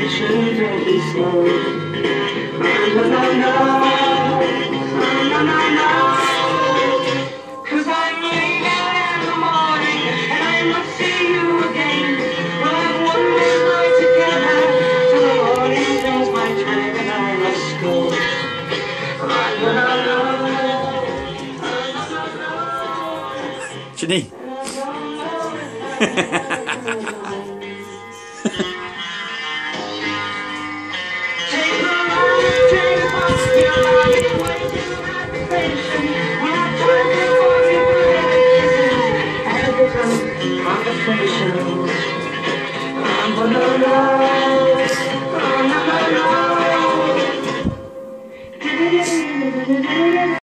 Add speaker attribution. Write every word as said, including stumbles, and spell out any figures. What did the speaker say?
Speaker 1: shouldn't drink it slow. No, no, no, no, no, no, 'cause I'm leaving in the morning and I must see you again. We'll have one more night together till the morning brings my train and I must go. No, no, no,
Speaker 2: Sini.
Speaker 1: conversations.